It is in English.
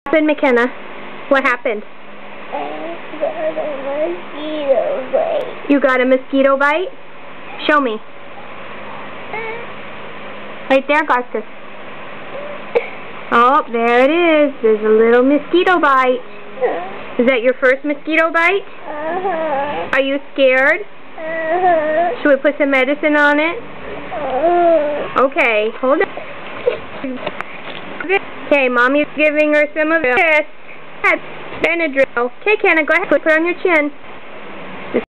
happened, McKenna? What happened? I got a mosquito bite. You got a mosquito bite? Show me. Right there, Gustus. Oh, there it is. There's a little mosquito bite. Is that your first mosquito bite? Are you scared? Should we put some medicine on it? Okay, hold it. Okay, Mommy's giving her some of this. That's Benadryl. Okay, Kenna, go ahead. Put it on your chin.